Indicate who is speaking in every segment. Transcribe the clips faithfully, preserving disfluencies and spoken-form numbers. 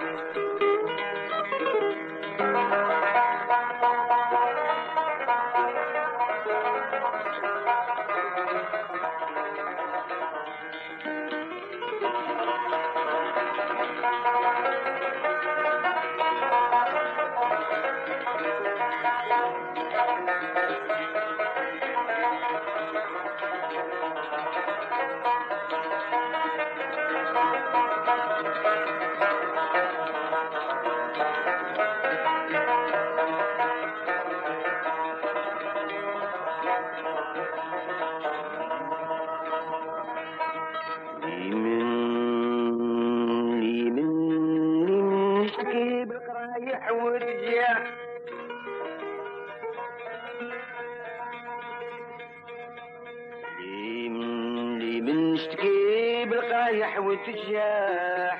Speaker 1: وتجاح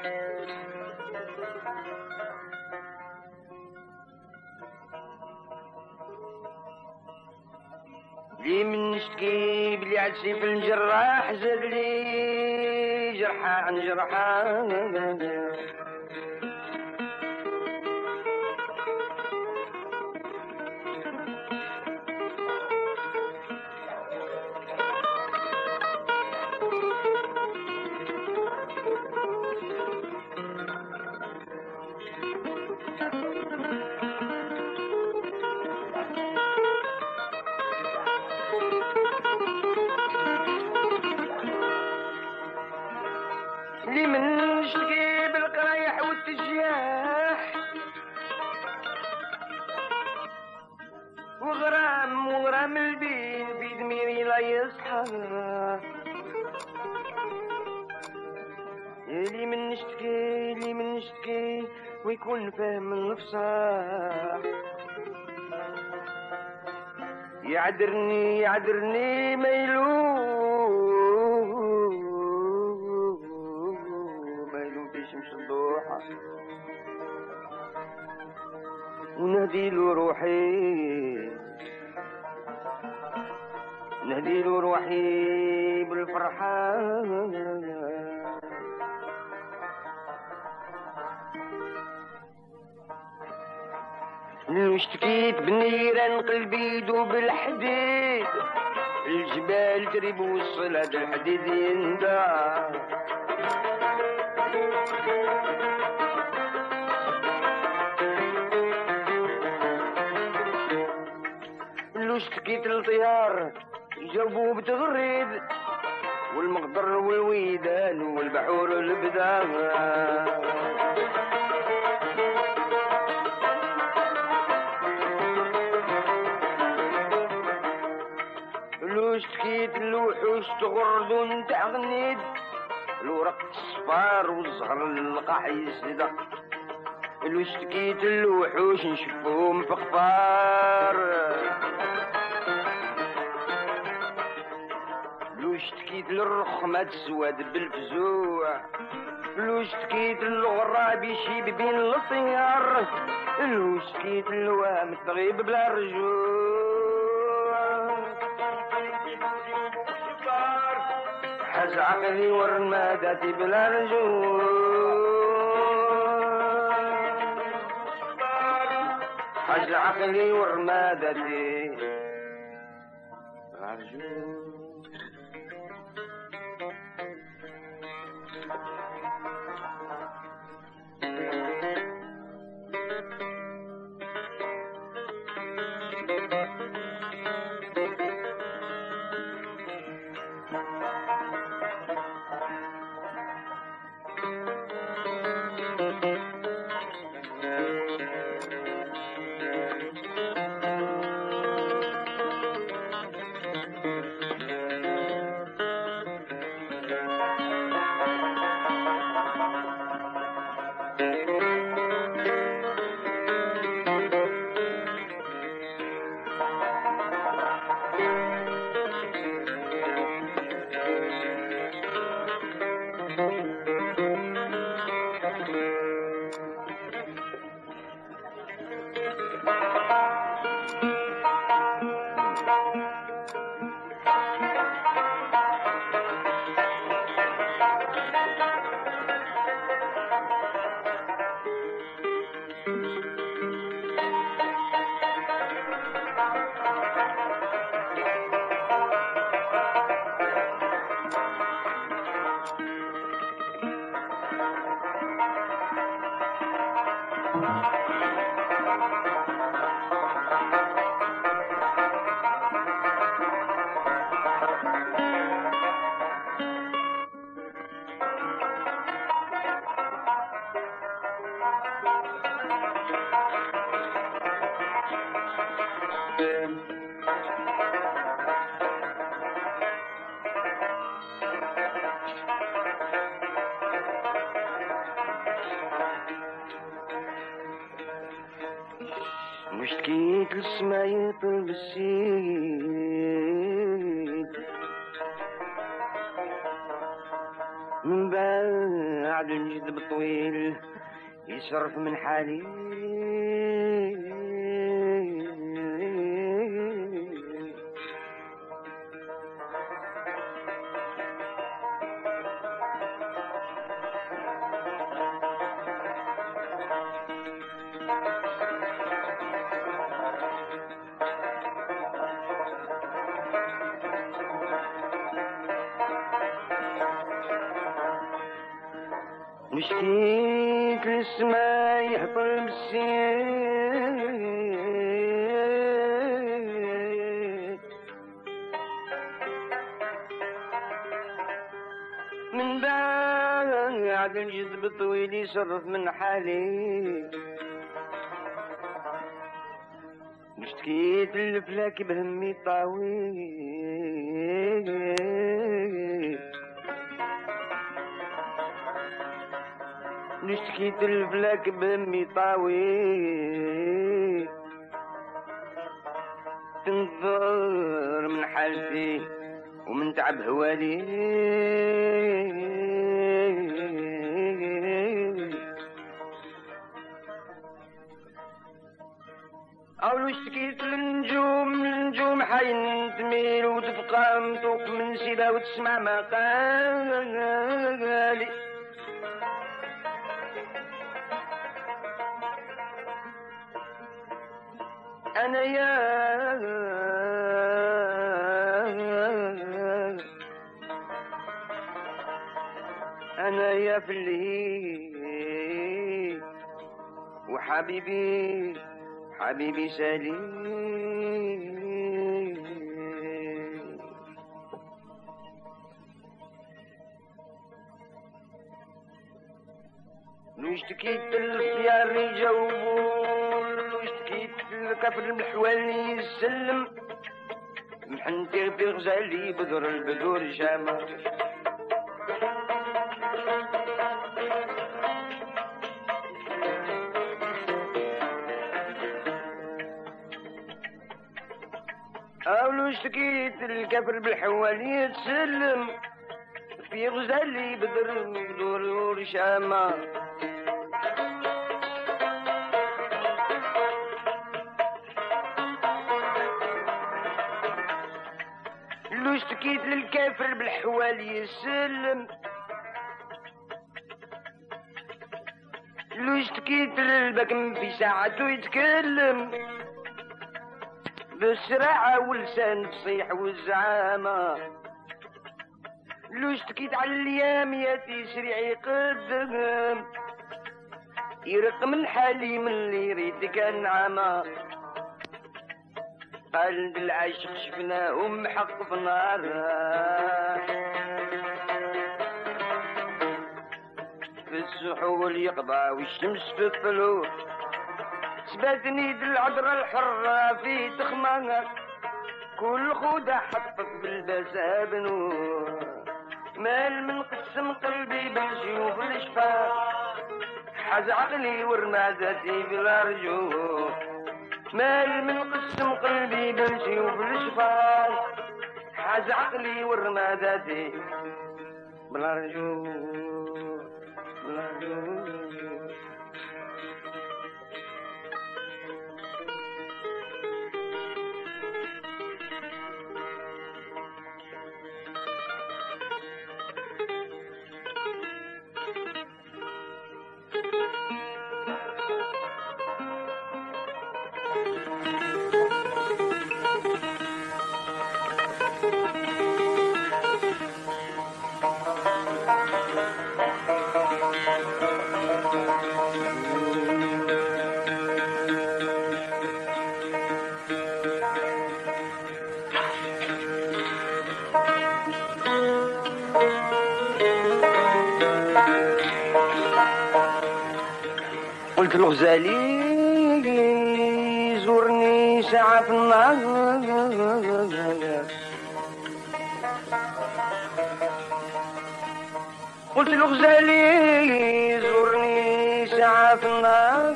Speaker 1: لي من نشتكي بلي عدسي في الجراح زاد لي جرحان جرحان لي من نشتكي بالقرايح والتجاح وغرام وغرام البين في ضميري لا يصحى لي من نشتكي لي من نشتكي ويكون فاهم النفصاح يعذرني يعذرني ما يلوم شمس الضحى ونهديله روحي نهديله روحي بالفرحة اشتكيت بالنيران قلبي يدوب الحديد الجبال تريب وصل هذا الحديد يندع لو اشتكيت للطيار يجاوبوه بتغريد والمقدر والويدان والبحور والبدار لو اشتكيت اللوحوش تغرد ونتاع غنيد الورق الصفار والزهر اللقاح يسدق لو اشتكيت اللوحوش نشوفهم في خفار لو اشتكيت للرخمة السواد بالفزوع لو اشتكيت للغراب يشيب بين الطيار لو اشتكيت للوام التغيب بلا رجوع حز عقلي ورماداتي بلا رجوع حز عقلي ورماداتي بلا رجوع مشتكيت للسما يطلب السيد من بعد الجذب طويل يصرف من حالي مشتيت للسما يهطل بالسيد من بعد الجذب الطويل يصرف من حالي مشتكيت للفلاك بهمي طاويل نشتكيت الفلاك بهمي طاوي تنظر من حالتي ومن تعب هوالي أولو اشتكيت للنجوم النجوم حين تميل وتبقى مطوق من سيدا وتسمع ما قالي أنا يا أنا يا فلي وحبيبي حبيبي سليم واشتكيت للخيار يجاوبون واشتكيت للكفر بالحوالي يسلم محنتي في غزالي بدر البدور جامع أولو اشتكيت الكفر بالحوالي يتسلم في غزالي بدر بدور شامة لو اشتكيت للكافر بالحوالي يسلم لو اشتكيت للبكم في ساعته يتكلم بالسراعة واللسان تصيح والزعامة لو اشتكيت على الايام ياتي سريع يقدم يرق من حالي من اللي يريد كان عامة قلب العاشق شفناه ومحق في النار في السحول يقضى والشمس في الطلوع سباتني العذرة الحرة في تخمانك كل خودة حطت بالبسا بنور مال من قسم قلبي بالجيوب الاشفاق حز عقلي ورمادتي بلا رجوع مال من قسم قلبي بالجيوب الاشفاق حز عقلي ورمادتي بلا رجوع بلا رجوع قلت الغزالي زورني ساعة في النهار، قلت الغزالي زورني ساعة في النهار،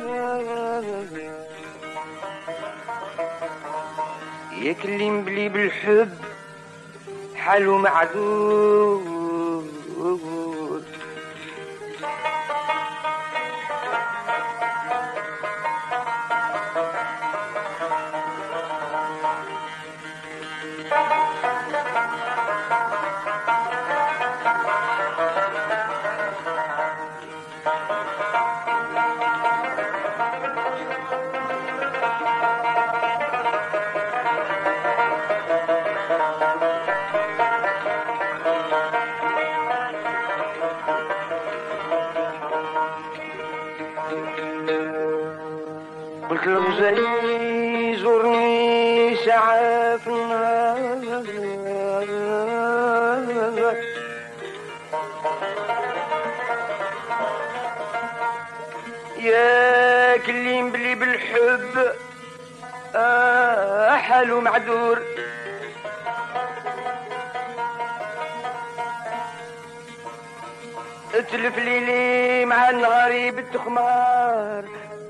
Speaker 1: يكلم بلي بالحب حاله معدود. قلت الغزالي زورني ساعة في النهار، يا كليم بلي بالحب آه حاله معذور، اتلف ليلي مع الغريب التخمار،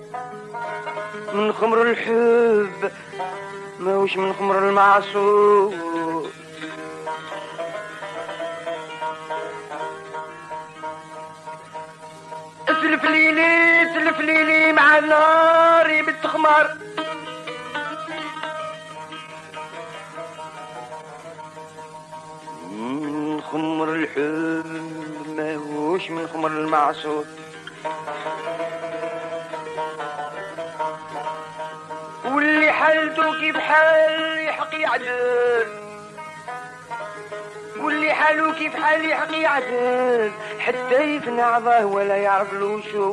Speaker 1: من خمر الحب ماهوش من خمر المعصور. اتلف ليلي اتلف ليلي مع النار بالتخمار، من خمر الحب ماهوش من خمر المعصور. واللي حالته كيف حال يحق يعدل، واللي حاله كيف حال يحق يعدل، حتى يفنى عظاه ولا يعرف له شو.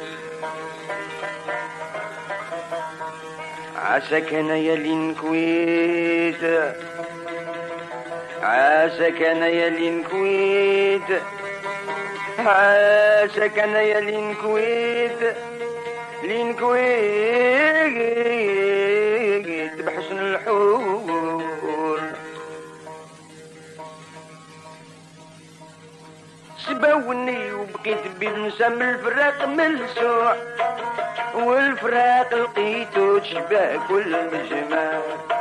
Speaker 1: عساك انا يا لينكويت، عساك انا يا لينكويت، عساك انا يا لينكويت، لينكويت بحسن الحور. سباوني وبقيت بنسم الفراق ملسوع، والفراق لقيتو تشبه كل مجمع.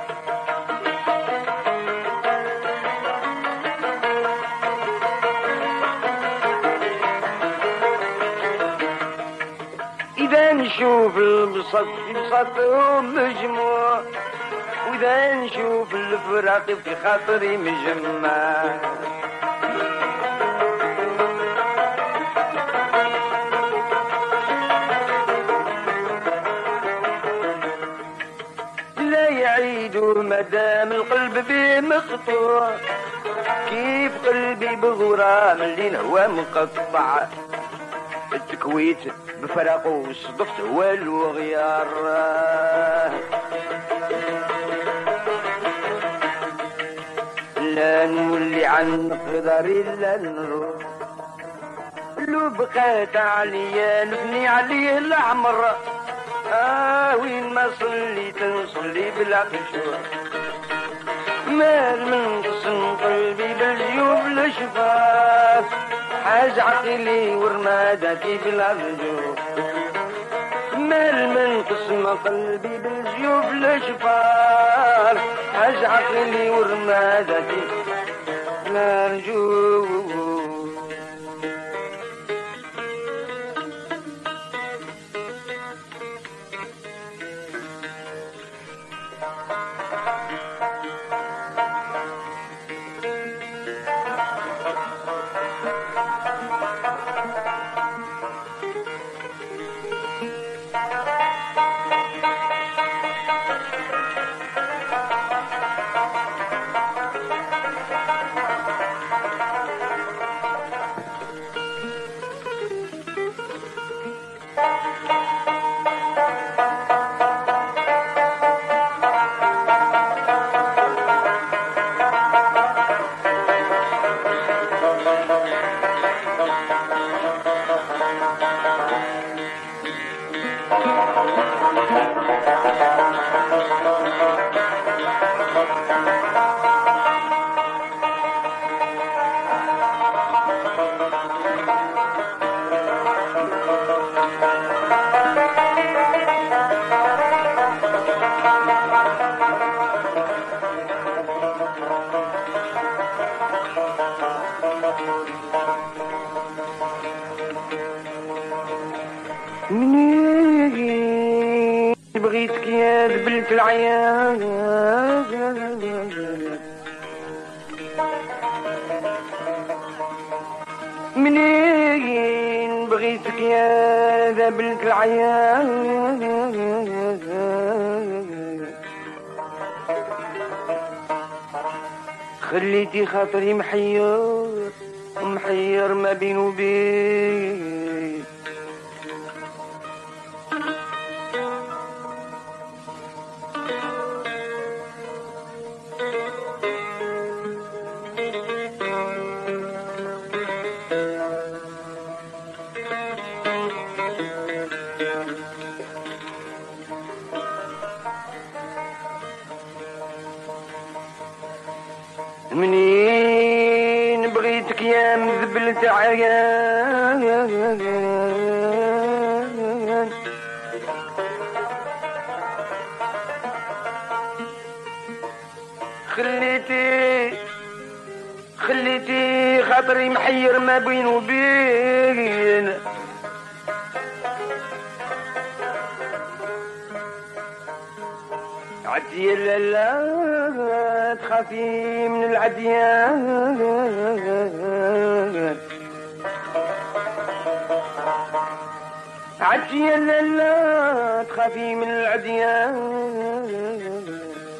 Speaker 1: إذا نشوف البسط في بسطهم مجموع، وإذا نشوف الفراق في خاطري مجمع. لا يعيدوا مدام القلب به مقطوع، كيف قلبي بغرام اللي نهوى مقطع. التكويت بفرق وصدفت والو غيار، لا نولي عن قدري لا نروح. لو بقيت عليا نبني عليه العمر، آه وين ما صليت نصلي بلا خشوع. مال من قسم قلبي بالجيوب الشفاف، حاج عقلي ورمادتي بلا رجوع. مال من قسم قلبي بالجيوب الشفاف، حاج عقلي ورمادتي بلا رجوع. بغيتك يا دبلت العيان منين بغيتك يا دبلت العيان خليتي خاطري محير محير ما بين وبين منين بغيتك يا مذبلت عيان خليتي خليتي خاطري محير ما بين وبين عدي لا لا تخافي من العديان عدي لا لا تخافي من العديان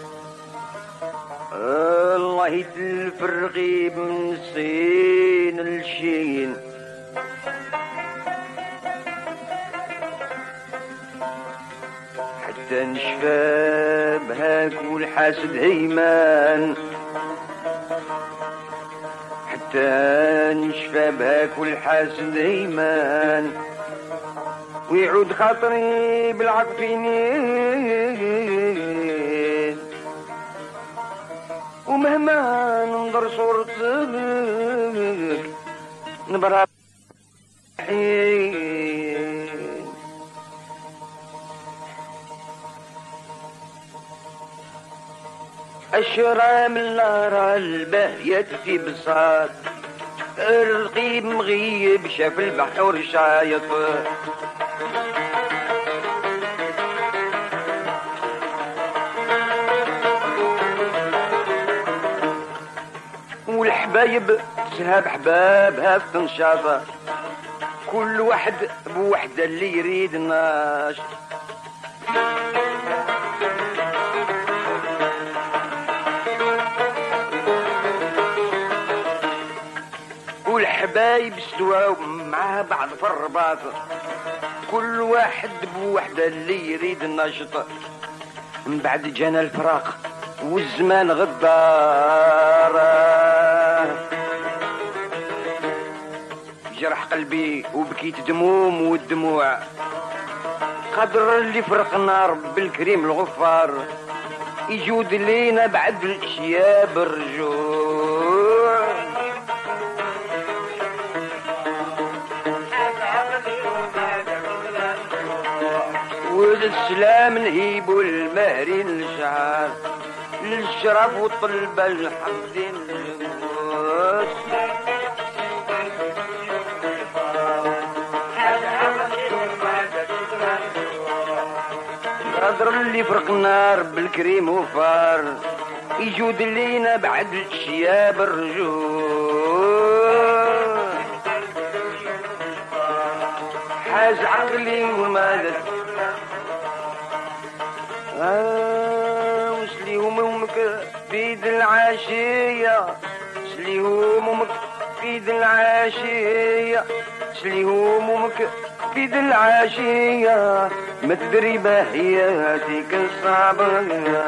Speaker 1: الله تفرقي من الصين للشين حتى نشفى بهاك والحاسد هيمان حتى نشفى بهاك والحاسد هيمان ويعود خاطري بالعقفينين ومهما ننظر صورتك نبرها حين أشرى من النار الباهية في بساط الرقيب مغيب شاف البحر شايط والحبايب تسهب حبابها في تنشاطة كل واحد بوحدة اللي يريد الناشط والحبايب استواو مع بعض في الرباط كل واحد بوحدة اللي يريد الناشط من بعد جانا الفراق والزمان غدار جرح قلبي وبكيت دموم والدموع قدر اللي فرقنا رب الكريم الغفار يجود لينا بعد الاشياء بالرجوع والسلام نهيب والمهرين الشعار للشرف والطلبة الحمدين للجموس قدر اللي فرق النار بالكريم وفار يجود لينا بعد الشياب الرجوع حاج عقلي ومالك آه وسليهم امك بيد العاشية سليهم امك بيد العاشية سليهم امك بيد العاشية ما تدري باهياتك الصعبة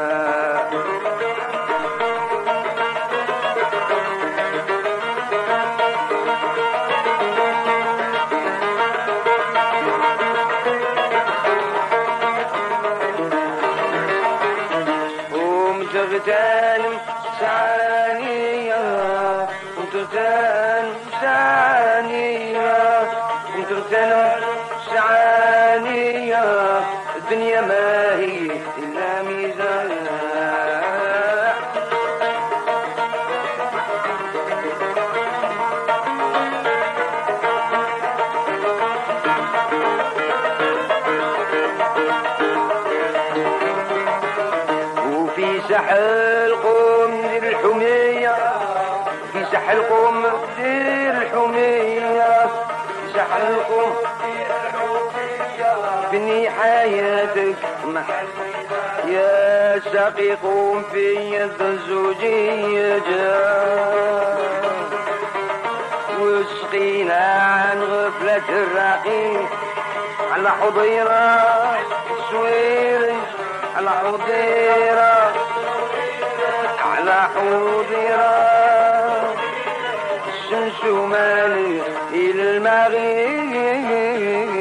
Speaker 1: ومتغتالم سعانية ومتغتالم سعانية ومتغتالم سعانية الدنيا ما هي إلا ميزان وفي ساحل قوم دير الحمية، في ساحل قوم دير الحمية، في ساحل قوم بني حياتك يا ساقي قوم في يد الزوجية واسقينا عن غفلة الرقيق على حضيرة سويري، على حضيرة على حضيرة الشمس مالي إلى المغيب.